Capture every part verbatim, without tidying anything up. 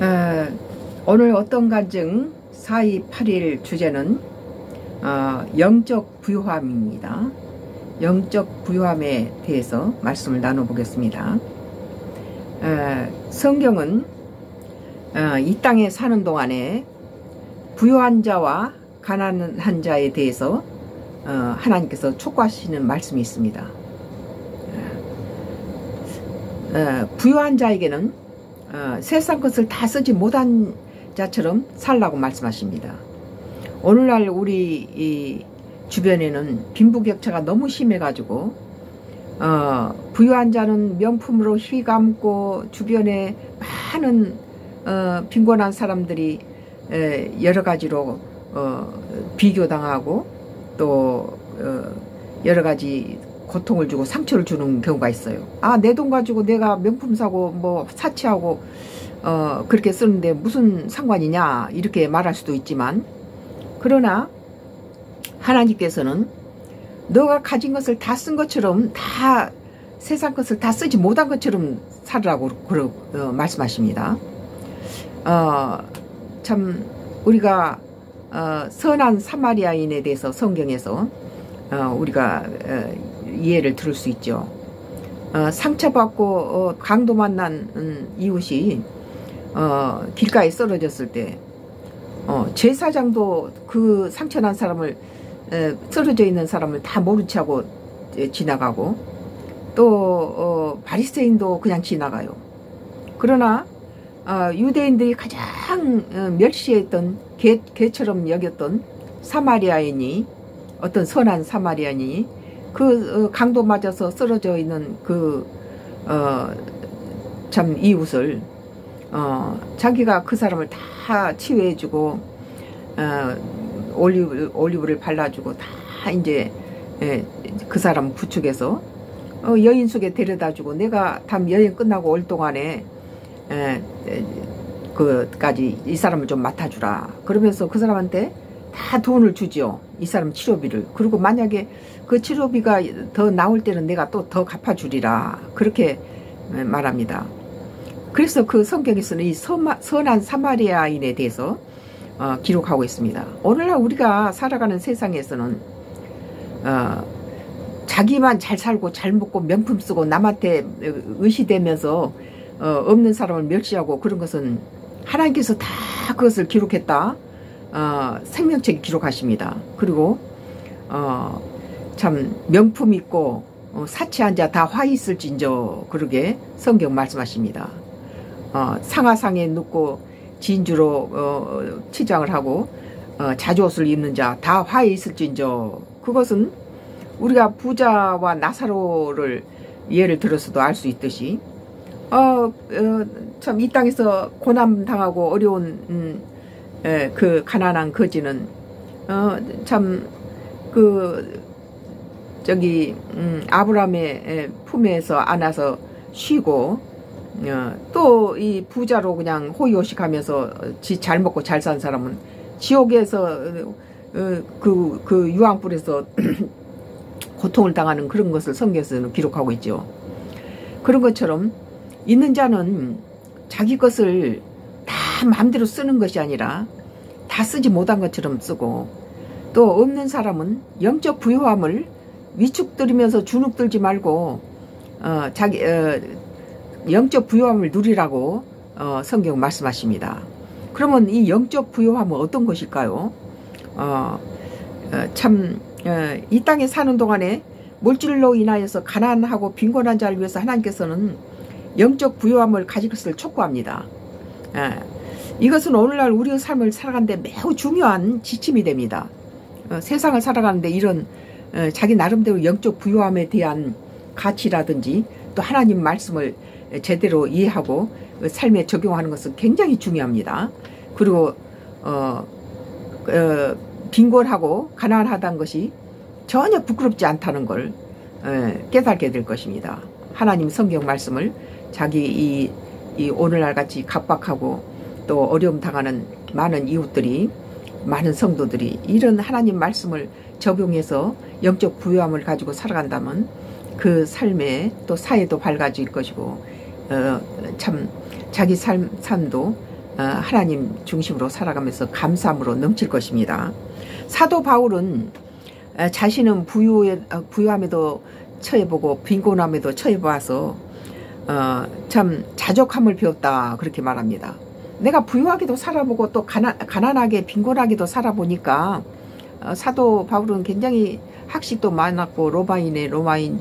어, 오늘 어떤 간증 사 이 팔 일 주제는 어, 영적 부유함입니다. 영적 부유함에 대해서 말씀을 나눠보겠습니다. 어, 성경은 어, 이 땅에 사는 동안에 부유한 자와 가난한 자에 대해서 어, 하나님께서 촉구하시는 말씀이 있습니다. 어, 부유한 자에게는 어, 세상 것을 다 쓰지 못한 자처럼 살라고 말씀하십니다. 오늘날 우리 이 주변에는 빈부격차가 너무 심해가지고 어, 부유한 자는 명품으로 휘감고 주변에 많은 어, 빈곤한 사람들이 에, 여러 가지로 어, 비교당하고 또 어, 여러 가지 고통을 주고 상처를 주는 경우가 있어요. 아, 내 돈 가지고 내가 명품 사고 뭐 사치하고 어, 그렇게 쓰는데 무슨 상관이냐 이렇게 말할 수도 있지만, 그러나 하나님께서는 너가 가진 것을 다 쓴 것처럼, 다 세상 것을 다 쓰지 못한 것처럼 살으라고 그러, 어, 말씀하십니다. 어, 참 우리가 어, 선한 사마리아인에 대해서 성경에서 어, 우리가 어, 이해를 들을 수 있죠. 어, 상처받고 어, 강도 만난 음, 이웃이 어, 길가에 쓰러졌을 때 어, 제사장도 그 상처난 사람을 에, 쓰러져 있는 사람을 다 모른 채 하고 에, 지나가고 또 어, 바리새인도 그냥 지나가요. 그러나 어, 유대인들이 가장 어, 멸시했던 개, 개처럼 여겼던 사마리아인이, 어떤 선한 사마리아인이 그 어, 강도 맞아서 쓰러져 있는 그 어, 참 이웃을 어, 자기가 그 사람을 다 치유해주고 어, 올리브, 올리브를 발라주고 다 이제 예, 그 사람 부축해서 어, 여인 속에 데려다주고, 내가 다음 여행 끝나고 올 동안에 예, 예, 그까지 이 사람을 좀 맡아주라. 그러면서 그 사람한테 다 돈을 주지요. 이 사람 치료비를. 그리고 만약에 그 치료비가 더 나올 때는 내가 또 더 갚아주리라. 그렇게 말합니다. 그래서 그 성경에서는 이 서마, 선한 사마리아인에 대해서 어, 기록하고 있습니다. 오늘날 우리가 살아가는 세상에서는 어, 자기만 잘 살고 잘 먹고 명품 쓰고 남한테 의시되면서 어, 없는 사람을 멸시하고 그런 것은 하나님께서 다 그것을 기록했다. 어, 생명책에 기록하십니다. 그리고 어, 참 명품 있고 어, 사치한 자 다 화 있을진저, 그러게 성경 말씀하십니다. 어, 상하상에 눕고 진주로 어, 치장을 하고 어, 자주옷을 입는 자 다 화에 있을진저, 그것은 우리가 부자와 나사로를 예를 들어서도 알 수 있듯이 어, 어, 참 이 땅에서 고난 당하고 어려운 음, 에, 그 가난한 거지는 어, 참 그 저기 음, 아브라함의 품에서 안아서 쉬고 어, 또 이 부자로 그냥 호의호식하면서 지 잘 먹고 잘 산 사람은 지옥에서 어, 그, 그 유황불에서 고통을 당하는 그런 것을 성경에서는 기록하고 있죠. 그런 것처럼 있는 자는 자기 것을 다 마음대로 쓰는 것이 아니라 다 쓰지 못한 것처럼 쓰고, 또 없는 사람은 영적 부유함을 위축들이면서 주눅들지 말고 어, 자기 어, 영적 부유함을 누리라고 어, 성경 말씀하십니다. 그러면 이 영적 부유함은 어떤 것일까요? 어, 어, 참 어, 이 땅에 사는 동안에 물질로 인하여서 가난하고 빈곤한 자를 위해서 하나님께서는 영적 부유함을 가질 것을 촉구합니다. 어, 이것은 오늘날 우리의 삶을 살아가는데 매우 중요한 지침이 됩니다. 어, 세상을 살아가는데 이런 어, 자기 나름대로 영적 부유함에 대한 가치라든지 또 하나님 말씀을 제대로 이해하고 삶에 적용하는 것은 굉장히 중요합니다. 그리고 어, 어, 빈곤하고 가난하다는 것이 전혀 부끄럽지 않다는 걸 어, 깨닫게 될 것입니다. 하나님 성경 말씀을 자기 이, 이 오늘날 같이 각박하고 또 어려움 당하는 많은 이웃들이, 많은 성도들이 이런 하나님 말씀을 적용해서 영적 부유함을 가지고 살아간다면 그 삶에 또 사회도 밝아질 것이고 어, 참 자기 삶, 삶도 하나님 중심으로 살아가면서 감사함으로 넘칠 것입니다. 사도 바울은 자신은 부유에, 부유함에도 처해보고 빈곤함에도 처해봐서 어, 참 자족함을 배웠다 그렇게 말합니다. 내가 부유하게도 살아보고 또 가난, 가난하게 빈곤하게도 살아보니까 어, 사도 바울은 굉장히 학식도 많았고 로마인의 로마인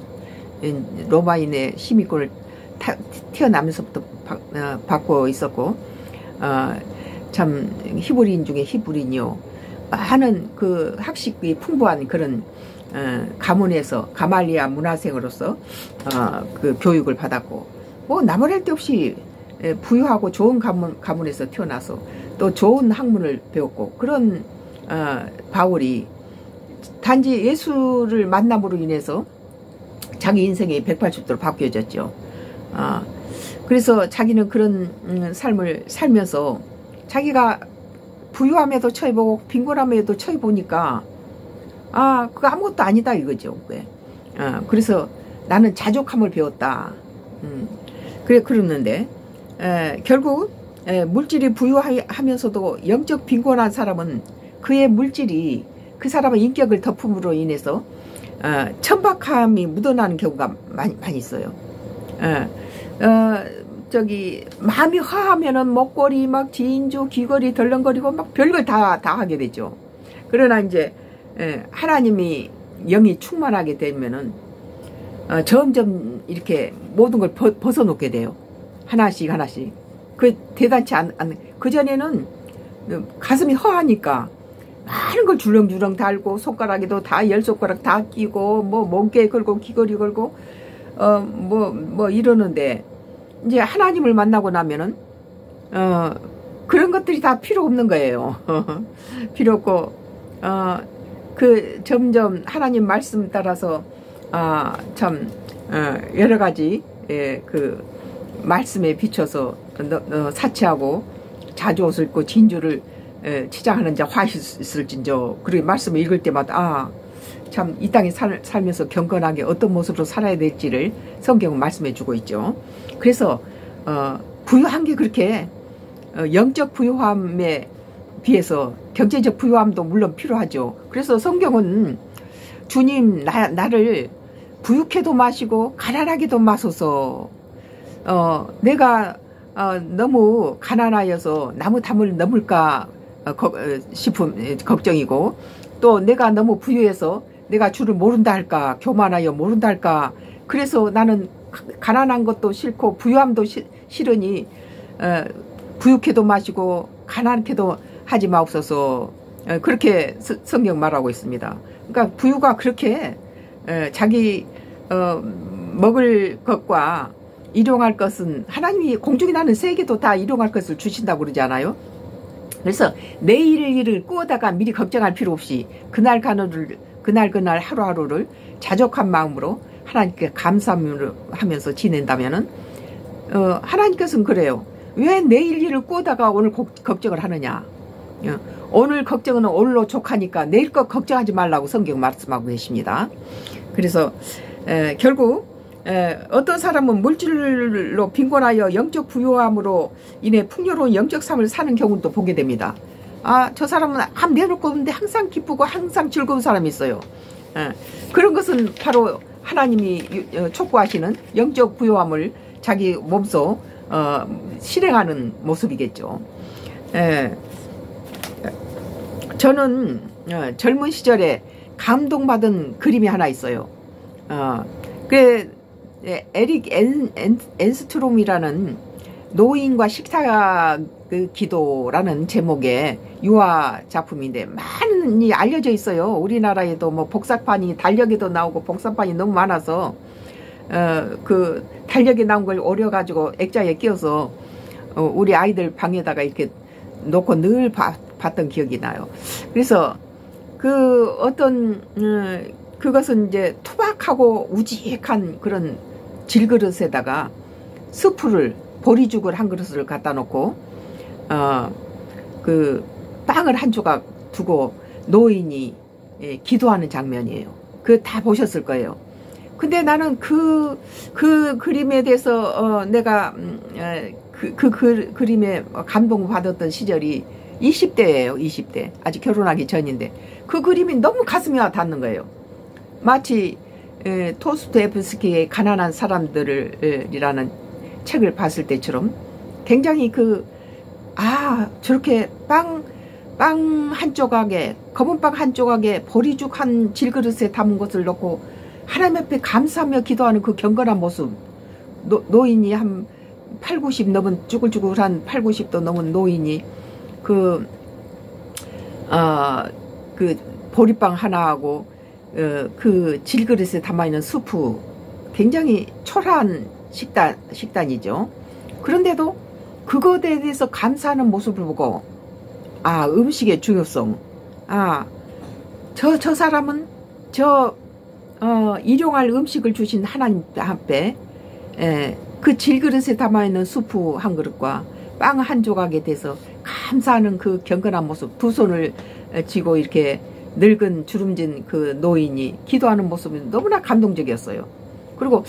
로마인의 시민권을 타, 태어나면서부터 바, 어, 받고 있었고 어, 참 히브리인 중에 히브리인이요 많은 그 학식이 풍부한 그런 어, 가문에서 가말리아 문화생으로서 어, 그 교육을 받았고 뭐 나무랄 데 없이 부유하고 좋은 가문, 가문에서 태어나서 또 좋은 학문을 배웠고 그런 어, 바울이 단지 예수를 만남으로 인해서 자기 인생이 백팔십 도로 바뀌어졌죠. 어, 그래서 자기는 그런 음, 삶을 살면서 자기가 부유함에도 처해보고 빈곤함에도 처해보니까 아 그거 아무것도 아니다 이거죠. 어, 그래서 나는 자족함을 배웠다. 음, 그래 그러는데 에, 결국 에, 물질이 부유하면서도 영적 빈곤한 사람은 그의 물질이 그 사람의 인격을 덮음으로 인해서 어, 천박함이 묻어나는 경우가 많이, 많이 있어요. 어, 어, 저기 마음이 화하면은 먹거리 막 지인주 귀걸이 덜렁거리고 막 별걸 다, 다 하게 되죠. 그러나 이제 에, 하나님이 영이 충만하게 되면은 어, 점점 이렇게 모든 걸 벗, 벗어놓게 돼요. 하나씩 하나씩. 그 대단치 않, 않 그전에는 가슴이 허하니까 많은 걸 줄렁줄렁 달고 손가락에도 다 열 손가락 다 끼고 뭐 멍게 걸고 귀걸이 걸고 어 뭐 뭐 이러는데 이제 하나님을 만나고 나면은 어 그런 것들이 다 필요 없는 거예요. 필요 없고 어 그 점점 하나님 말씀 따라서 아 참 어 여러 가지 예, 그 말씀에 비춰서 어, 사치하고 자주 옷을 입고 진주를 에, 치장하는 자 화 있을진저 그리고 말씀을 읽을 때마다 아 참 이 땅에 살, 살면서 경건하게 어떤 모습으로 살아야 될지를 성경은 말씀해 주고 있죠. 그래서 어, 부유한 게 그렇게 어, 영적 부유함에 비해서 경제적 부유함도 물론 필요하죠. 그래서 성경은 주님 나, 나를 부유케도 마시고 가난하게도 마소서 어, 내가 어, 너무 가난하여서 나무 담을 넘을까 어, 거, 어, 싶은 걱정이고 또 내가 너무 부유해서 내가 주를 모른다 할까 교만하여 모른다 할까 그래서 나는 가난한 것도 싫고 부유함도 시, 싫으니 어, 부유케도 마시고 가난케도 하지 마옵소서 어, 그렇게 서, 성경 말하고 있습니다. 그러니까 부유가 그렇게 어, 자기 어, 먹을 것과 일용할 것은 하나님이 공중에 나는 세계도 다 일용할 것을 주신다고 그러지 않아요? 그래서 내일 일을 꾸어다가 미리 걱정할 필요 없이 그날 그날 그날 그날 하루하루를 자족한 마음으로 하나님께 감사하면서 지낸다면은 어, 하나님께서는 그래요. 왜 내일 일을 꾸어다가 오늘 고, 걱정을 하느냐? 어, 오늘 걱정은 오늘로 족하니까 내일 것 걱정하지 말라고 성경 말씀하고 계십니다. 그래서 에, 결국 에, 어떤 사람은 물질로 빈곤하여 영적 부유함으로 인해 풍요로운 영적 삶을 사는 경우도 보게 됩니다. 아, 저 사람은 한 내놓고 없는데 항상 기쁘고 항상 즐거운 사람이 있어요. 에, 그런 것은 바로 하나님이 촉구하시는 영적 부유함을 자기 몸소 어, 실행하는 모습이겠죠. 에, 저는 어, 젊은 시절에 감동받은 그림이 하나 있어요. 어, 그 에릭 엔, 엔, 엔스트롬이라는 노인과 식사 그 기도라는 제목의 유아 작품인데 많이 알려져 있어요. 우리나라에도 뭐 복사판이 달력에도 나오고 복사판이 너무 많아서 어, 그 달력에 나온 걸 오려가지고 액자에 끼워서 어, 우리 아이들 방에다가 이렇게 놓고 늘 봐, 봤던 기억이 나요. 그래서 그 어떤 음, 그것은 이제 투박하고 우직한 그런 질그릇에다가 스프를 보리죽을 한 그릇을 갖다 놓고 어, 그 빵을 한 조각 두고 노인이 예, 기도하는 장면이에요. 그 다 보셨을 거예요. 근데 나는 그, 그 그림에 대해서 어, 내가 음, 에, 그, 그, 그 그림에 감동받았던 시절이 이십 대예요. 이십 대. 아직 결혼하기 전인데 그 그림이 너무 가슴이 와 닿는 거예요. 마치 에, 도스토옙스키의 가난한 사람들이라는 책을 봤을 때처럼 굉장히 그, 아, 저렇게 빵, 빵 한 조각에, 검은 빵 한 조각에 보리죽 한 질그릇에 담은 것을 넣고 하나님 앞에 감사하며 기도하는 그 경건한 모습. 노, 노인이 한 팔, 구십 넘은, 쭈글쭈글한 팔, 구십도 넘은 노인이 그, 어, 그 보리빵 하나하고 어, 그 질그릇에 담아있는 수프, 굉장히 초라한 식단, 식단이죠. 그런데도 그것에 대해서 감사하는 모습을 보고, 아, 음식의 중요성. 아, 저, 저 사람은 저, 어, 일용할 음식을 주신 하나님 앞에, 에, 그 질그릇에 담아있는 수프 한 그릇과 빵 한 조각에 대해서 감사하는 그 경건한 모습, 두 손을 쥐고 이렇게 늙은 주름진 그 노인이 기도하는 모습이 너무나 감동적이었어요. 그리고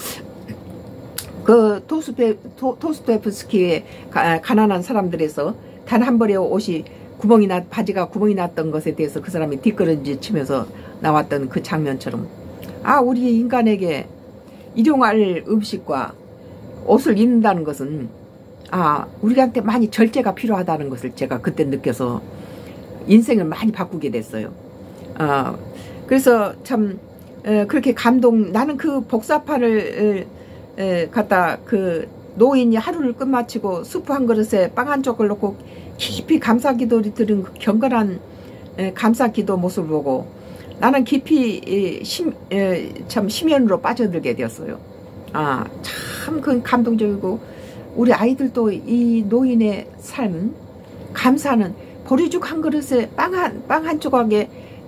그 토스토, 토, 도스토옙스키의 가난한 사람들에서 단 한 벌의 옷이 구멍이 났, 바지가 구멍이 났던 것에 대해서 그 사람이 뒷걸음질 치면서 나왔던 그 장면처럼, 아, 우리 인간에게 일용할 음식과 옷을 입는다는 것은, 아, 우리한테 많이 절제가 필요하다는 것을 제가 그때 느껴서 인생을 많이 바꾸게 됐어요. 어, 그래서 참 에, 그렇게 감동. 나는 그 복사판을 에, 에, 갖다 그 노인이 하루를 끝마치고 수프 한 그릇에 빵 한 쪽을 넣고 깊이 감사기도를 드린 그 경건한 에, 감사기도 모습을 보고 나는 깊이 에, 심, 에, 참 심연으로 빠져들게 되었어요. 아, 참 그 감동적이고, 우리 아이들도 이 노인의 삶, 감사는 보리죽 한 그릇에 빵 한, 빵 한 조각에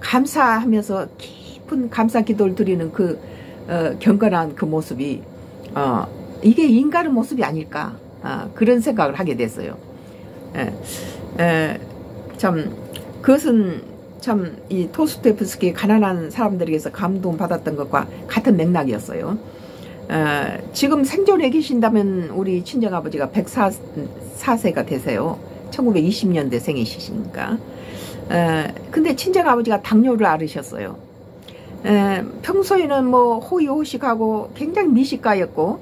감사하면서 깊은 감사 기도를 드리는 그 어, 경건한 그 모습이, 어, 이게 인간의 모습이 아닐까, 어, 그런 생각을 하게 됐어요. 에, 에, 참 그것은 참 이 도스토옙스키의 가난한 사람들에게서 감동받았던 것과 같은 맥락이었어요. 어, 지금 생존해 계신다면 우리 친정아버지가 백사 세가 되세요. 천구백이십 년대 생이시니까. 에, 근데 친정아버지가 당뇨를 앓으셨어요. 에, 평소에는 뭐 호의호식하고 굉장히 미식가였고,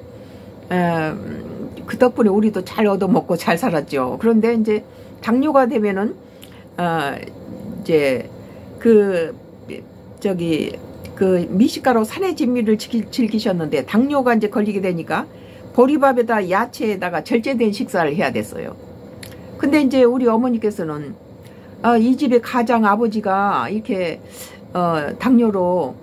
에, 그 덕분에 우리도 잘 얻어먹고 잘 살았죠. 그런데 이제 당뇨가 되면은 어, 이제 그 저기 그 미식가로 산의 진미를 즐기셨는데 당뇨가 이제 걸리게 되니까 보리밥에다 야채에다가 절제된 식사를 해야 됐어요. 근데 이제 우리 어머니께서는 어, 이 집의 가장 아버지가 이렇게 어, 당뇨로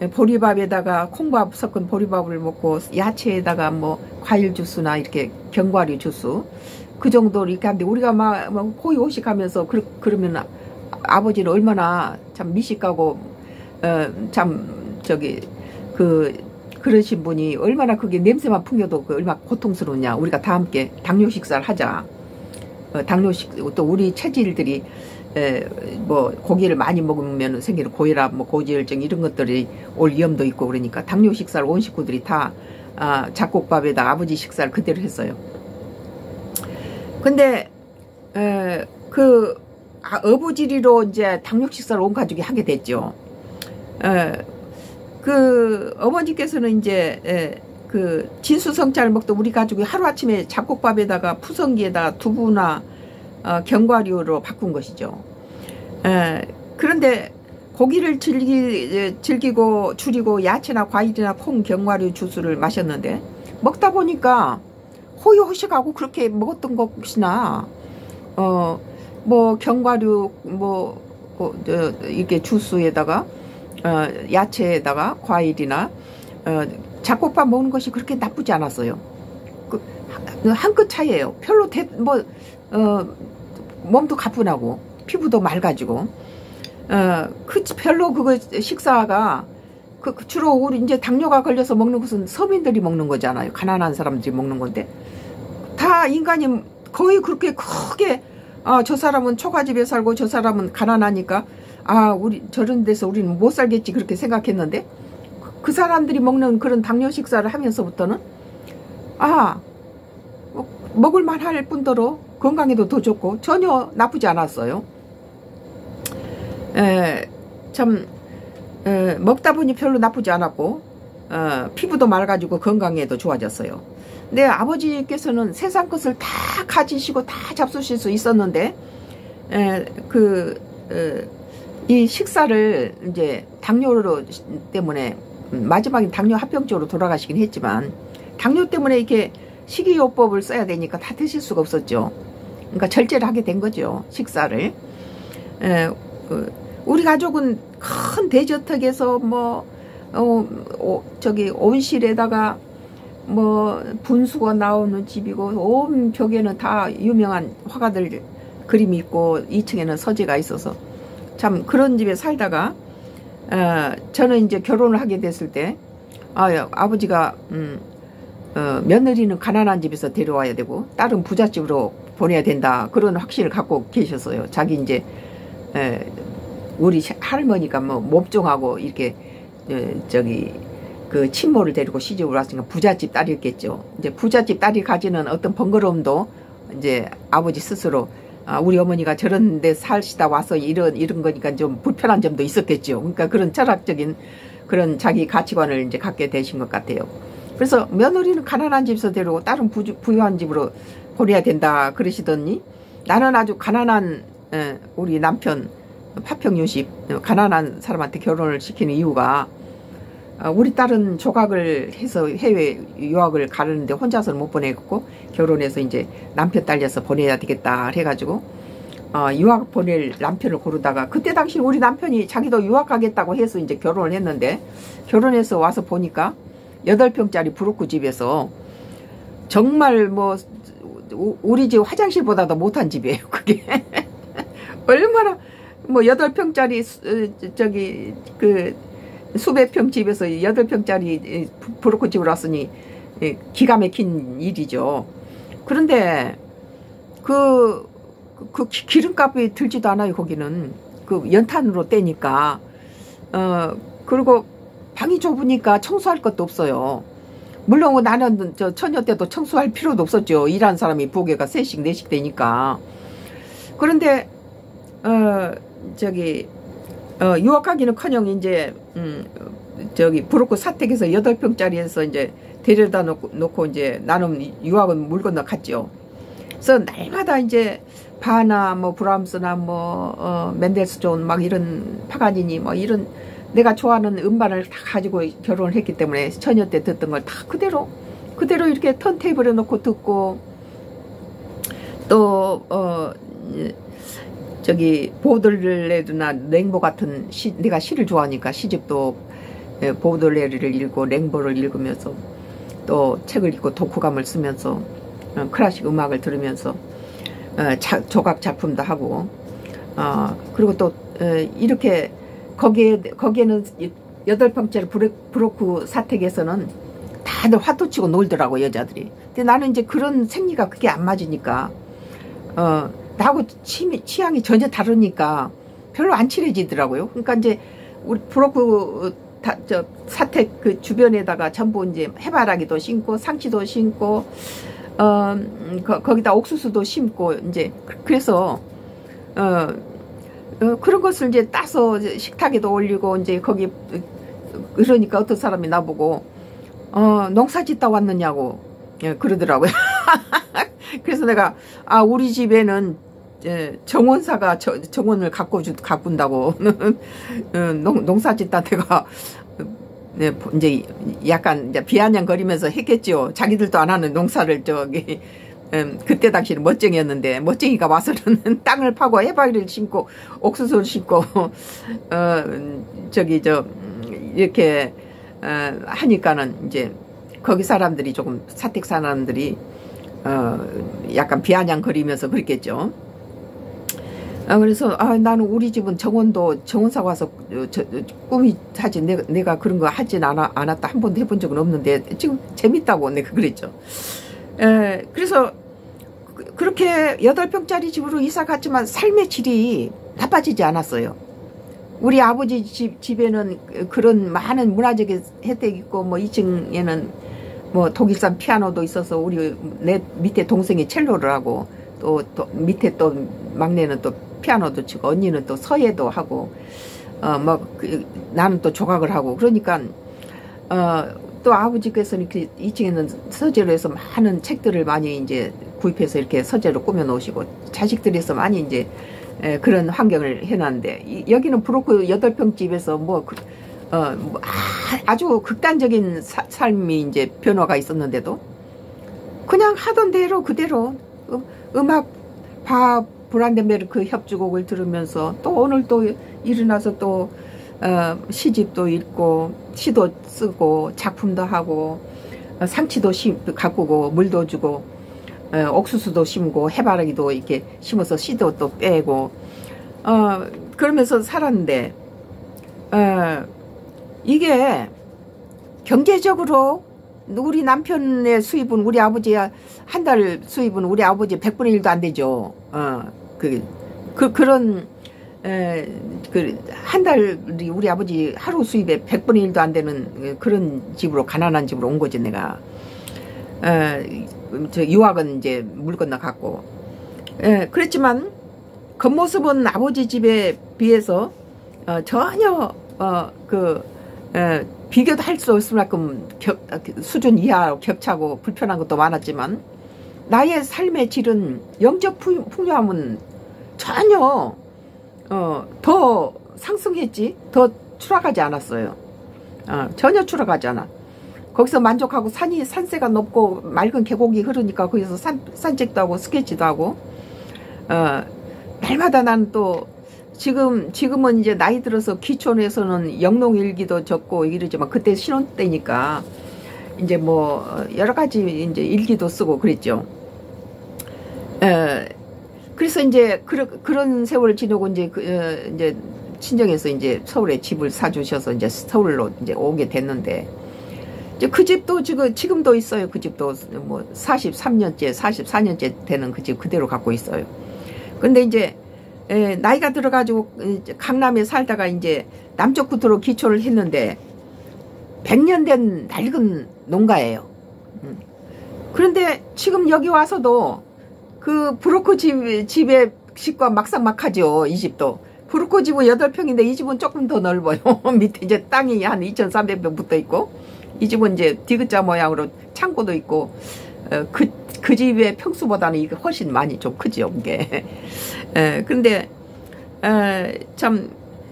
보리밥에다가 콩밥 섞은 보리밥을 먹고 야채에다가 뭐 과일 주스나 이렇게 견과류 주스 그 정도로 이렇게 하는데 우리가 막, 막 호의호식하면서 그, 그러면 아, 아버지는 얼마나 참 미식가고 어, 참 저기 그 그러신 분이 얼마나 그게 냄새만 풍겨도 그 얼마나 고통스러우냐. 우리가 다 함께 당뇨 식사를 하자. 어, 당뇨 식 또 우리 체질들이 에, 뭐 고기를 많이 먹으면 생기는 고혈압, 뭐 고지혈증 이런 것들이 올 위험도 있고 그러니까 당뇨 식사를 온 식구들이 다 아, 잡곡밥에다 아버지 식사를 그대로 했어요. 근데 에, 그 아, 어부지리로 이제 당뇨 식사를 온 가족이 하게 됐죠. 에, 그 어머니께서는 이제 에, 그 진수성찬을 먹던 우리 가족이 하루아침에 잡곡밥에다가 푸성기에다가 두부나 어, 견과류로 바꾼 것이죠. 에, 그런데 고기를 즐기, 즐기고 줄이고 야채나 과일이나 콩, 견과류 주스를 마셨는데 먹다 보니까 호의호식하고 그렇게 먹었던 것이나 어, 뭐 견과류 뭐 어, 어, 이렇게 주스에다가 어, 야채에다가 과일이나 어, 잡곡밥 먹는 것이 그렇게 나쁘지 않았어요. 그, 한 끗 차이예요. 별로 대, 뭐 어, 몸도 가뿐하고 피부도 맑아지고 어, 그 별로 그거 식사가 그 주로 우리 이제 당뇨가 걸려서 먹는 것은 서민들이 먹는 거잖아요. 가난한 사람들이 먹는 건데 다 인간이 거의 그렇게 크게 아, 저 사람은 초가집에 살고 저 사람은 가난하니까 아, 우리 저런 데서 우리는 못 살겠지 그렇게 생각했는데 그 사람들이 먹는 그런 당뇨 식사를 하면서부터는 아, 먹을만 할 뿐더러 건강에도 더 좋고 전혀 나쁘지 않았어요. 에, 참 에, 먹다 보니 별로 나쁘지 않았고 어, 피부도 맑아지고 건강에도 좋아졌어요. 근데 아버지께서는 세상 것을 다 가지시고 다 잡수실 수 있었는데 에, 그, 에, 이 식사를 이제 당뇨로 때문에 마지막에 당뇨 합병증으로 돌아가시긴 했지만 당뇨 때문에 이렇게 식이요법을 써야 되니까 다 드실 수가 없었죠. 그러니까 절제를 하게 된 거죠. 식사를. 에, 어, 우리 가족은 큰 대저택에서 뭐 어, 어, 저기 온실에다가 뭐 분수가 나오는 집이고 온 벽에는 다 유명한 화가들 그림이 있고 이 층에는 서재가 있어서 참 그런 집에 살다가 어, 저는 이제 결혼을 하게 됐을 때 아, 아버지가 음, 어, 며느리는 가난한 집에서 데려와야 되고 딸은 부잣집으로 보내야 된다 그런 확신을 갖고 계셨어요. 자기 이제 에, 우리 할머니가 뭐 몸종하고 이렇게 에, 저기 그 친모를 데리고 시집을 왔으니까 부잣집 딸이었겠죠. 이제 부잣집 딸이 가지는 어떤 번거로움도 이제 아버지 스스로 아, 우리 어머니가 저런 데 살시다 와서 이런 이런 거니까 좀 불편한 점도 있었겠죠. 그러니까 그런 철학적인 그런 자기 가치관을 이제 갖게 되신 것 같아요. 그래서 며느리는 가난한 집에서 데려오고 딸은 부, 부유한 집으로 보내야 된다 그러시더니 나는 아주 가난한 에, 우리 남편 파평유십 가난한 사람한테 결혼을 시키는 이유가 우리 딸은 조각을 해서 해외 유학을 가는데 혼자서는 못 보내고 결혼해서 이제 남편 딸려서 보내야 되겠다 해가지고 어, 유학 보낼 남편을 고르다가 그때 당시 우리 남편이 자기도 유학 가겠다고 해서 이제 결혼을 했는데 결혼해서 와서 보니까 여덟 평짜리 브로크 집에서 정말 뭐 우리 집 화장실보다도 못한 집이에요. 그게 얼마나 뭐 여덟 평짜리 저기 그 수백 평 집에서 여덟 평짜리 브로크 집을 왔으니 기가 막힌 일이죠. 그런데 그, 그 기름값이 들지도 않아요. 거기는 그 연탄으로 떼니까 어 그리고 방이 좁으니까 청소할 것도 없어요. 물론 나는 저 처녀 때도 청소할 필요도 없었죠. 일하는 사람이 부엌에가 셋씩 넷씩 되니까. 그런데 어 저기 어 유학하기는커녕 이제 음 저기 브로크 사택에서 여덟 평짜리에서 이제 데려다 놓고, 놓고 이제 나는 유학은 물 건너 갔죠. 그래서 날마다 이제 바나 뭐 브람스나 뭐 어, 멘델스존 막 이런 파가니니 뭐 이런 내가 좋아하는 음반을 다 가지고 결혼을 했기 때문에 처녀 때 듣던 걸 다 그대로 그대로 이렇게 턴테이블에 놓고 듣고 또 어 저기 보들레르나 랭보 같은 시, 내가 시를 좋아하니까 시집도 보들레르를 읽고 랭보를 읽으면서 또 책을 읽고 독후감을 쓰면서 어, 클래식 음악을 들으면서 어, 자, 조각 작품도 하고 어, 그리고 또 어, 이렇게 거기에 거기에는 여덟 평짜리 브로크 사택에서는 다들 화투 치고 놀더라고 여자들이. 근데 나는 이제 그런 생리가 그게 안 맞으니까 어 나하고 취미, 취향이 전혀 다르니까 별로 안 친해지더라고요. 그러니까 이제 우리 브로크 다, 저 사택 그 주변에다가 전부 이제 해바라기도 심고 상치도 심고 어 거, 거기다 옥수수도 심고 이제 그래서 어, 어 그런 것을 이제 따서 식탁에도 올리고 이제 거기 그러니까 어떤 사람이 나보고 어 농사 짓다 왔느냐고 예, 그러더라고요. 그래서 내가 아 우리 집에는 예, 정원사가 저, 정원을 갖고 주, 가꾼다고 농, 농사 짓다 내가 네, 이제 약간 이제 비아냥거리면서 했겠죠. 자기들도 안 하는 농사를 저기 음, 그때 당시는 멋쟁이였는데 멋쟁이가 와서는 땅을 파고 해바리를 심고 옥수수를 심고 어 저기 저 이렇게 어, 하니까는 이제 거기 사람들이 조금 사택 사람들이 어 약간 비아냥거리면서 그랬겠죠. 아, 그래서 아 나는 우리 집은 정원도 정원사 와서 저, 저, 꿈이 하지 내가, 내가 그런 거 하진 않아, 않았다 한 번도 해본 적은 없는데 지금 재밌다고 내가 그랬죠. 에, 그래서 그, 그렇게 여덟 평짜리 집으로 이사 갔지만 삶의 질이 나빠지지 않았어요. 우리 아버지 집, 집에는 그런 많은 문화적인 혜택이 있고 뭐 이 층에는 뭐 독일산 피아노도 있어서 우리 내 밑에 동생이 첼로를 하고 또, 또 밑에 또 막내는 또 피아노도 치고 언니는 또 서예도 하고 어 뭐 그, 나는 또 조각을 하고 그러니까 어 또 아버지께서는 그 이 층에는 서재로 해서 많은 책들을 많이 이제 구입해서 이렇게 서재로 꾸며 놓으시고 자식들에서 많이 이제 에, 그런 환경을 해놨는데 이, 여기는 브로크 여덟 평 집에서 뭐, 그, 어, 뭐 아, 아주 극단적인 사, 삶이 이제 변화가 있었는데도 그냥 하던 대로 그대로 음, 음악 바 브란덴베르크 협주곡을 들으면서 또 오늘 또 일어나서 또 어, 시집도 읽고 시도 쓰고 작품도 하고 어, 상치도 심, 가꾸고 물도 주고 어, 옥수수도 심고 해바라기도 이렇게 심어서 씨도 또 빼고 어, 그러면서 살았는데 어, 이게 경제적으로 우리 남편의 수입은 우리 아버지야 한 달 수입은 우리 아버지 백분의 일도 안 되죠. 어, 그, 그 그런 에, 그, 한 달이 우리 아버지 하루 수입에 백분의 일도 안 되는 그런 집으로, 가난한 집으로 온 거지, 내가. 에, 저 유학은 이제 물 건너 갔고. 에, 그랬지만, 겉모습은 아버지 집에 비해서, 어, 전혀, 어, 그, 에, 비교도 할 수 없을 만큼 격, 수준 이하로 격차고 불편한 것도 많았지만, 나의 삶의 질은 영적 풍요함은 전혀 어, 더 상승했지 더 추락하지 않았어요. 어, 전혀 추락하지 않아. 거기서 만족하고 산이 산세가 높고 맑은 계곡이 흐르니까 거기서 산, 산책도 하고 스케치도 하고 어, 날마다 난 또 지금 지금은 이제 나이 들어서 귀촌에서는 영농일기도 적고 이러지만 그때 신혼 때니까 이제 뭐 여러 가지 이제 일기도 쓰고 그랬죠. 에, 그래서 이제 그러, 그런 세월을 지내고 이제 그, 어, 이제 친정에서 이제 서울에 집을 사주셔서 이제 서울로 이제 오게 됐는데 이제 그 집도 지금 지금도 있어요. 그 집도 뭐 사십삼 년째, 사십사 년째 되는 그 집 그대로 갖고 있어요. 근데 이제 에, 나이가 들어가지고 강남에 살다가 이제 남쪽 구도로 기초를 했는데 백 년 된 낡은 농가예요. 그런데 지금 여기 와서도 그 브로커 집, 집에 집과 막상막하죠. 이 집도. 브로커 집은 여덟 평인데 이 집은 조금 더 넓어요. 밑에 이제 땅이 한 이천삼백 평 붙어 있고 이 집은 이제 디귿자 모양으로 창고도 있고 어, 그, 그 집의 평수보다는 이게 훨씬 많이 좀 크죠. 이게. 에, 근데 에, 참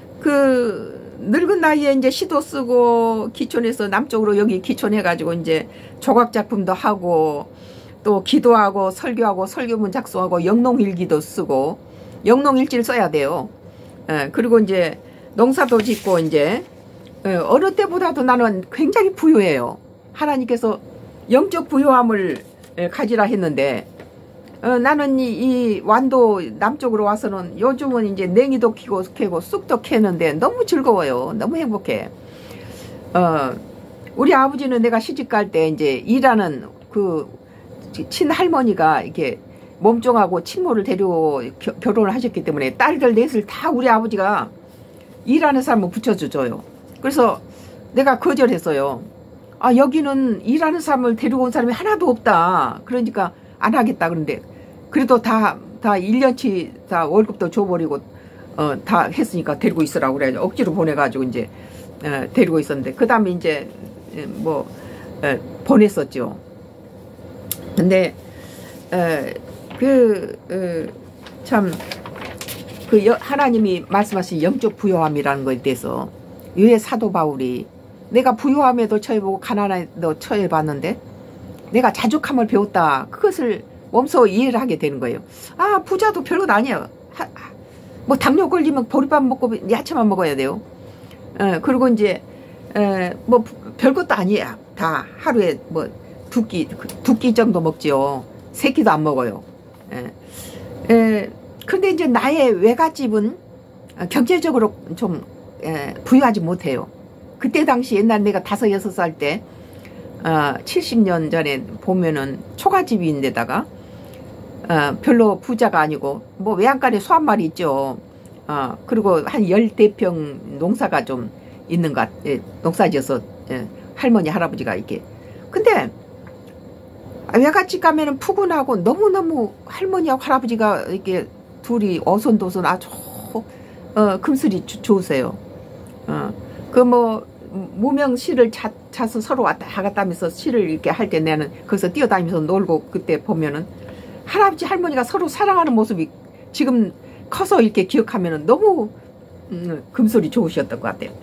그 늙은 나이에 이제 시도 쓰고 기촌에서 남쪽으로 여기 기촌해가지고 이제 조각 작품도 하고 또 기도하고 설교하고 설교문 작성하고 영농일기도 쓰고 영농일지를 써야 돼요. 에, 그리고 이제 농사도 짓고 이제 에, 어느 때보다도 나는 굉장히 부유해요. 하나님께서 영적 부유함을 에, 가지라 했는데 어, 나는 이, 이 완도 남쪽으로 와서는 요즘은 이제 냉이도 키고 캐고 쑥도 캐는데 너무 즐거워요. 너무 행복해. 어, 우리 아버지는 내가 시집 갈 때 이제 일하는 그 친할머니가 이렇게 몸종하고 친모를 데리고 겨, 결혼을 하셨기 때문에 딸들 넷을 다 우리 아버지가 일하는 사람을 붙여줘요. 그래서 내가 거절했어요. 아, 여기는 일하는 사람을 데리고 온 사람이 하나도 없다. 그러니까 안 하겠다. 그런데 그래도 다, 다 일 년치 다 월급도 줘버리고, 어, 다 했으니까 데리고 있으라고 그래. 억지로 보내가지고 이제, 에, 데리고 있었는데, 그 다음에 이제, 에, 뭐, 에, 보냈었죠. 근데, 에, 그, 에, 참, 그 여, 하나님이 말씀하신 영적 부요함이라는 것에 대해서, 왜 사도 바울이, 내가 부요함에도 처해보고 가난에도 처해봤는데, 내가 자족함을 배웠다. 그것을 몸소 이해를 하게 되는 거예요. 아, 부자도 별것 아니에요. 하, 뭐 당뇨 걸리면 보리밥 먹고 야채만 먹어야 돼요. 에, 그리고 이제 에, 뭐 별것도 아니야. 다 하루에 뭐 두 끼, 두 끼 정도 먹지요. 세 끼도 안 먹어요. 에, 에, 근데 이제 나의 외갓집은 경제적으로 좀 에, 부유하지 못해요. 그때 당시 옛날 내가 다섯 여섯 살 때 어, 칠십 년 전에 보면은 초가집인데다가 어, 별로 부자가 아니고 뭐 외양간에 소 한 마리 있죠. 어, 그리고 한 열대 평 농사가 좀 있는 것 같, 예, 농사지어서 예, 할머니 할아버지가 이렇게. 근데 외갓집 가면은 푸근하고 너무너무 할머니하고 할아버지가 이렇게 둘이 어손도손 아주 어, 금슬이 좋으세요. 어, 그 뭐 무명 시를 자, 자서 서로 왔다 갔다 하면서 시를 이렇게 할 때 나는 거기서 뛰어다니면서 놀고 그때 보면은 할아버지 할머니가 서로 사랑하는 모습이 지금 커서 이렇게 기억하면은 너무 음, 금슬이 좋으셨던 것 같아요.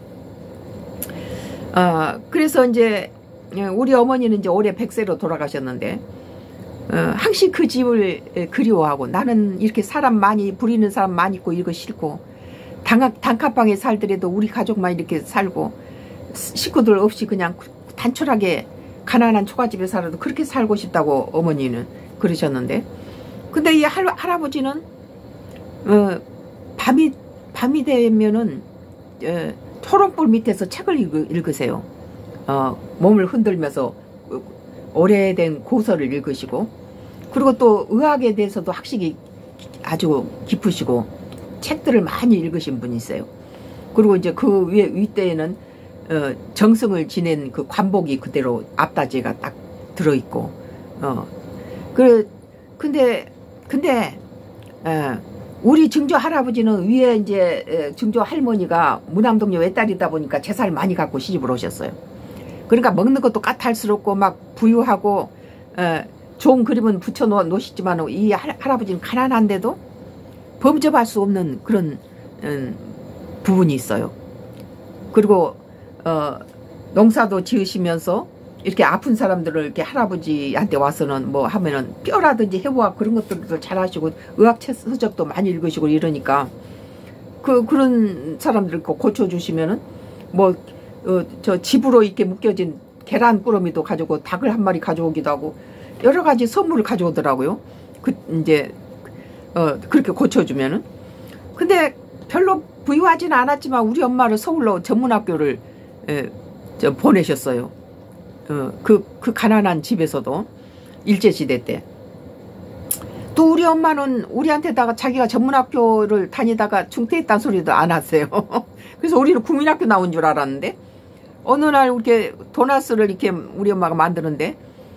어, 그래서 이제 우리 어머니는 이제 올해 백 세로 돌아가셨는데 어, 항상 그 집을 그리워하고 나는 이렇게 사람 많이 부리는 사람 많이 있고 이거 싫고 단, 단칸방에 살더라도 우리 가족만 이렇게 살고 식구들 없이 그냥 단촐하게 가난한 초가집에 살아도 그렇게 살고 싶다고 어머니는 그러셨는데 근데 이 할, 할아버지는 어, 밤이 밤이 되면은 어, 토론불 밑에서 책을 읽, 읽으세요. 어, 몸을 흔들면서 오래된 고서를 읽으시고 그리고 또 의학에 대해서도 학식이 아주 깊으시고 책들을 많이 읽으신 분이세요. 그리고 이제 그 위에 윗대에는 어, 정성을 지낸 그 관복이 그대로 앞다지가 딱 들어있고 어, 그 근데 근데 어, 우리 증조 할아버지는 위에 이제 증조 할머니가 무남동녀 외딸이다 보니까 재산을 많이 갖고 시집을 오셨어요. 그러니까 먹는 것도 까탈스럽고 막 부유하고 어, 좋은 그림은 붙여 놓으시지만 이 할, 할아버지는 가난한데도 범접할 수 없는 그런 음, 부분이 있어요. 그리고 어, 농사도 지으시면서 이렇게 아픈 사람들을 이렇게 할아버지한테 와서는 뭐 하면은 뼈라든지 해부학 그런 것들도 잘 하시고 의학 서적도 많이 읽으시고 이러니까 그 그런 사람들 고쳐주시면은 뭐 어, 저 집으로 이렇게 묶여진 계란 꾸러미도 가지고 닭을 한 마리 가져오기도 하고 여러 가지 선물을 가져오더라고요. 그 이제 어, 그렇게 고쳐주면은 근데 별로 부유하지는 않았지만 우리 엄마를 서울로 전문학교를 에, 저 보내셨어요. 어, 그, 그 가난한 집에서도 일제시대 때. 또 우리 엄마는 우리한테다가 자기가 전문학교를 다니다가 중퇴했다는 소리도 안 하세요. 그래서 우리는 국민학교 나온 줄 알았는데 어느 날 이렇게 도나스를 이렇게 우리 엄마가 만드는데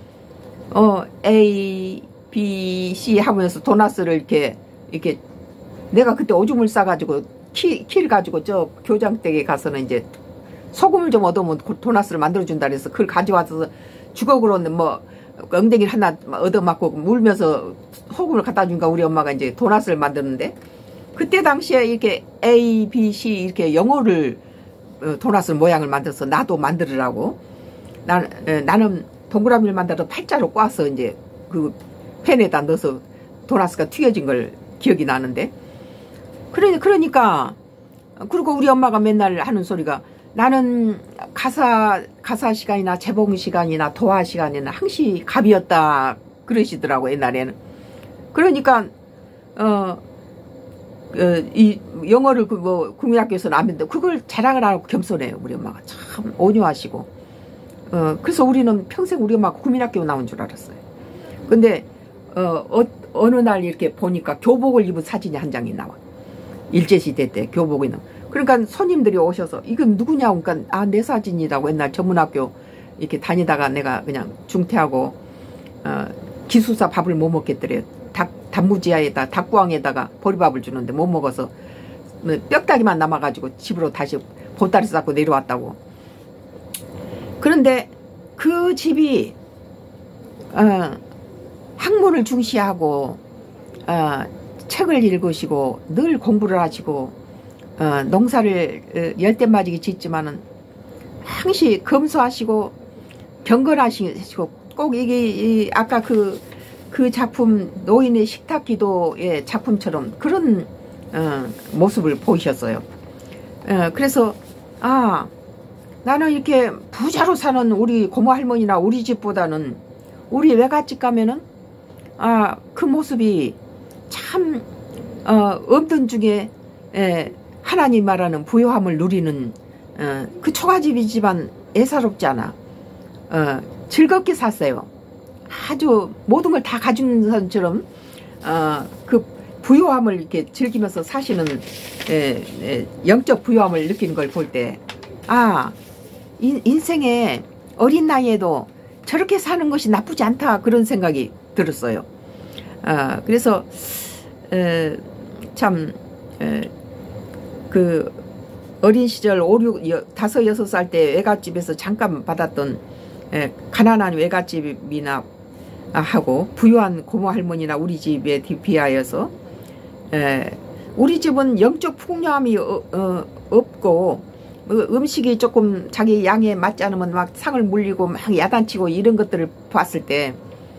어 A, B, C 하면서 도나스를 이렇게 이렇게 내가 그때 오줌을 싸가지고 키, 키를 가지고 저 교장댁에 가서는 이제 소금을 좀 얻으면 도나스를 만들어준다 그래서 그걸 가져와서 주걱으로는 뭐 엉덩이를 하나 얻어맞고 물면서 소금을 갖다 주니까 우리 엄마가 이제 도나스를 만드는데 그때 당시에 이렇게 A, B, C 이렇게 영어를 도나스 모양을 만들어서 나도 만들으라고 나, 나는 동그라미를 만들어서 팔자로 꽈서 이제 그 팬에다 넣어서 도나스가 튀겨진 걸 기억이 나는데 그러니, 그러니까 그리고 우리 엄마가 맨날 하는 소리가 나는 가사 가사 시간이나 재봉 시간이나 도화 시간에는 항시 갑이었다 그러시더라고 옛날에는. 그러니까 어, 어 이 영어를 그 뭐 국민학교에서는 안 했는데 그걸 자랑을 안 하고 겸손해요 우리 엄마가 참 온유하시고. 어 그래서 우리는 평생 우리 엄마가 국민학교 나온 줄 알았어요. 근데 어, 어 어느 날 이렇게 보니까 교복을 입은 사진이 한 장이 나와. 일제시대 때 교복이 나와. 그러니까 손님들이 오셔서 이건 누구냐고 그러니까 아 내 사진이라고 옛날 전문학교 이렇게 다니다가 내가 그냥 중퇴하고 어, 기숙사 밥을 못 먹겠더래요. 닭, 단무지에다 닭구황에다가 보리밥을 주는데 못 먹어서 뼈다귀만 남아가지고 집으로 다시 보따리 싸고 내려왔다고. 그런데 그 집이 어, 학문을 중시하고 어, 책을 읽으시고 늘 공부를 하시고 어, 농사를 열대맞이게 짓지만은 항시 검소하시고 경건하시고 꼭 이게 이 아까 그, 그 작품 노인의 식탁기도의 작품처럼 그런 어, 모습을 보이셨어요. 어, 그래서 아 나는 이렇게 부자로 사는 우리 고모 할머니나 우리 집보다는 우리 외갓집 가면은 아 그 모습이 참 어, 없던 중에 에, 하나님 말하는 부요함을 누리는 어, 그 초가집이지만 애사롭지 않아. 어, 즐겁게 샀어요. 아주 모든 걸 다 가진 사람처럼 어, 그 부요함을 이렇게 즐기면서 사시는 에, 에, 영적 부요함을 느끼는 걸 볼 때 아 인생에 어린 나이에도 저렇게 사는 것이 나쁘지 않다 그런 생각이 들었어요. 아, 그래서 에, 참 그 어린 시절 오, 육, 여, 다섯, 여섯 살 때 외갓집에서 잠깐 받았던 에, 가난한 외갓집이나 하고 부유한 고모 할머니나 우리 집에 비하여서 에, 우리 집은 영적 풍요함이 어, 어, 없고 음식이 조금 자기 양에 맞지 않으면 막 상을 물리고 막 야단치고 이런 것들을 봤을 때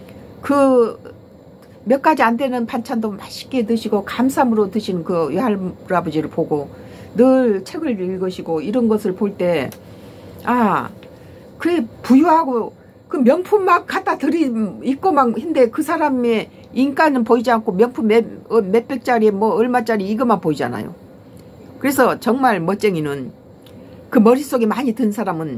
그 몇 가지 안 되는 반찬도 맛있게 드시고 감삼으로 드시는 그 외할아버지를 보고 늘 책을 읽으시고 이런 것을 볼 때 아 그래 부유하고 그 명품 막 갖다 들이 입고 막 hin데 그 사람의 인간은 보이지 않고 명품 몇, 몇백짜리 뭐 얼마짜리 이것만 보이잖아요. 그래서 정말 멋쟁이는 그 머릿속에 많이 든 사람은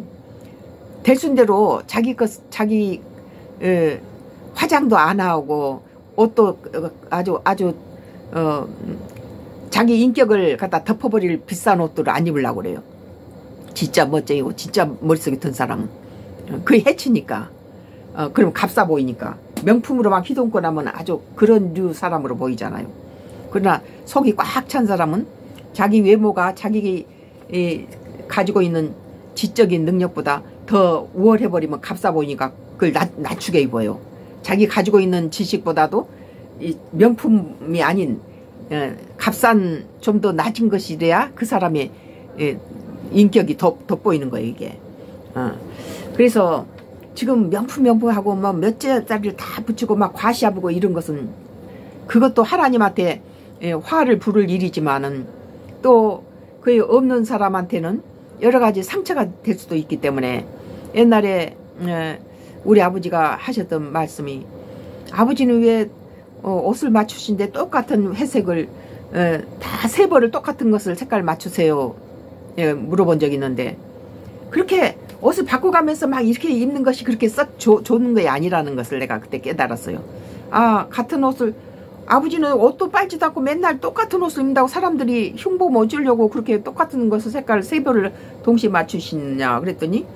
대순대로 자기 것 자기 에, 화장도 안 하고 옷도 아주 아주 어, 자기 인격을 갖다 덮어버릴 비싼 옷들을 안 입으려고 그래요. 진짜 멋쟁이고 진짜 머릿속에 든 사람은 그게 해치니까 어, 그럼 값싸 보이니까 명품으로 막 휘동고 나면 아주 그런 류 사람으로 보이잖아요. 그러나 속이 꽉 찬 사람은 자기 외모가 자기 이, 가지고 있는 지적인 능력보다 더 우월해버리면 값싸 보이니까 그걸 낮, 낮추게 입어요. 자기 가지고 있는 지식보다도 이 명품이 아닌 에, 값싼 좀 더 낮은 것이래야 그 사람의 에, 인격이 더 돋보이는 거예요 이게. 어. 그래서 지금 명품 명품하고 뭐 몇째짜리를 다 붙이고 막 과시하고 이런 것은 그것도 하나님한테 에, 화를 부를 일이지만은 또 그 없는 사람한테는 여러 가지 상처가 될 수도 있기 때문에 옛날에 에, 우리 아버지가 하셨던 말씀이 아버지는 왜 어, 옷을 맞추신데 똑같은 회색을 에, 다 세 벌을 똑같은 것을 색깔 맞추세요. 예, 물어본 적이 있는데 그렇게 옷을 바꿔가면서 막 이렇게 입는 것이 그렇게 썩 조, 좋은 게 아니라는 것을 내가 그때 깨달았어요. 아 같은 옷을 아버지는 옷도 빨지도 않고 맨날 똑같은 옷을 입는다고 사람들이 흉보 뭐 주려고 그렇게 똑같은 것을 색깔 세 벌을 동시에 맞추시냐 그랬더니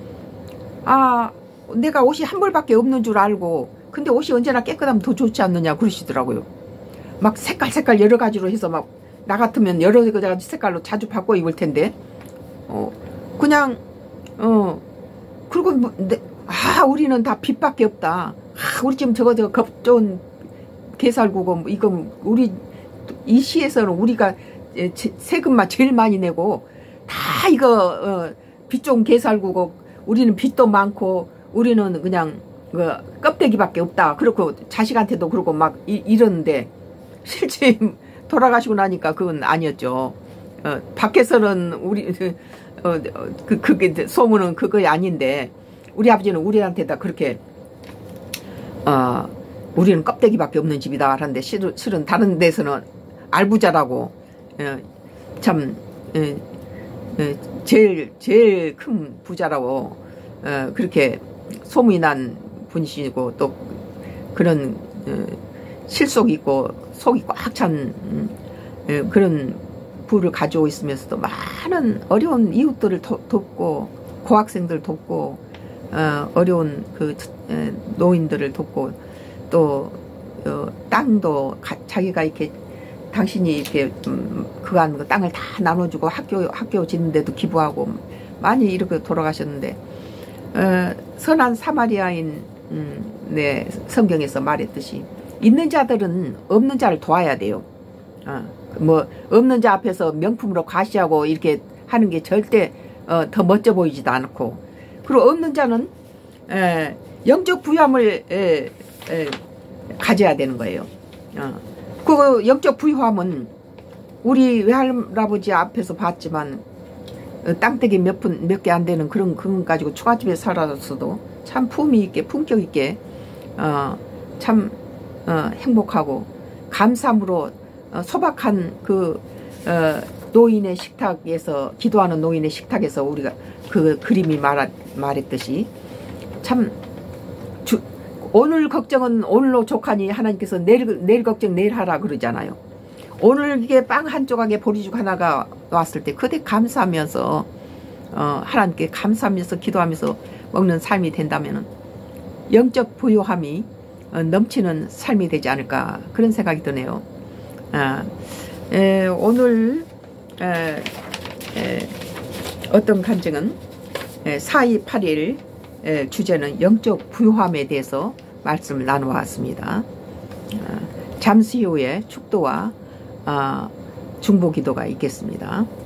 아 내가 옷이 한 벌밖에 없는 줄 알고 근데 옷이 언제나 깨끗하면 더 좋지 않느냐 그러시더라고요. 막 색깔 색깔 여러 가지로 해서 막 나 같으면 여러 가지 색깔로 자주 바꿔 입을 텐데 어 그냥 어 그리고 뭐, 내, 아 우리는 다 빚밖에 없다. 아 우리 지금 저거 저거 겁 좋은 개살구고 이거 우리 이 시에서는 우리가 세금만 제일 많이 내고 다 이거 어, 빚 좋은 개살구고 우리는 빚도 많고 우리는 그냥 그 껍데기밖에 없다. 그렇고 자식한테도 그러고 막 이, 이러는데 실제 돌아가시고 나니까 그건 아니었죠. 어, 밖에서는 우리 어, 그 그게 소문은 그거 아닌데 우리 아버지는 우리한테다 그렇게 어, 우리는 껍데기밖에 없는 집이다 하는데 실은, 실은 다른 데서는 알부자라고 어, 참 어, 어, 제일 제일 큰 부자라고 어, 그렇게 소문이 난 분이시고 또 그런 어, 실속 있고 속이 꽉 찬 음, 어, 그런 부를 가지고 있으면서도 많은 어려운 이웃들을 도, 돕고 고학생들 돕고 어, 어려운 그 에, 노인들을 돕고 또 어, 땅도 가, 자기가 이렇게 당신이 이렇게 음, 그간 그 땅을 다 나눠주고 학교 학교 짓는데도 기부하고 많이 이렇게 돌아가셨는데 어, 선한 사마리아인 음, 네, 성경에서 말했듯이 있는 자들은 없는 자를 도와야 돼요. 어, 뭐 없는 자 앞에서 명품으로 과시하고 이렇게 하는 게 절대 어, 더 멋져 보이지도 않고 그리고 없는 자는 에, 영적 부유함을 에, 에, 가져야 되는 거예요. 어. 그 영적 부유함은 우리 외할아버지 앞에서 봤지만 어, 땅떼기 몇 푼 몇 개 안 되는 그런 그런 가지고 초가집에 살았어도 참 품위 있게 품격 있게 어, 참 어, 행복하고 감사함으로 어, 소박한 그 어, 노인의 식탁에서 기도하는 노인의 식탁에서 우리가 그 그림이 말하, 말했듯이 참 주, 오늘 걱정은 오늘로 족하니 하나님께서 내일, 내일 걱정 내일 하라 그러잖아요. 오늘 이게 빵 한 조각에 보리죽 하나가 왔을 때 그때 감사하면서 어, 하나님께 감사하면서 기도하면서 먹는 삶이 된다면은 영적 부유함이 어, 넘치는 삶이 되지 않을까 그런 생각이 드네요. 아, 에, 오늘 에, 에, 어떤 간증은 사 이 팔 일 주제는 영적 부유함에 대해서 말씀을 나누었습니다. 잠시 후에 축도와 중보기도가 있겠습니다.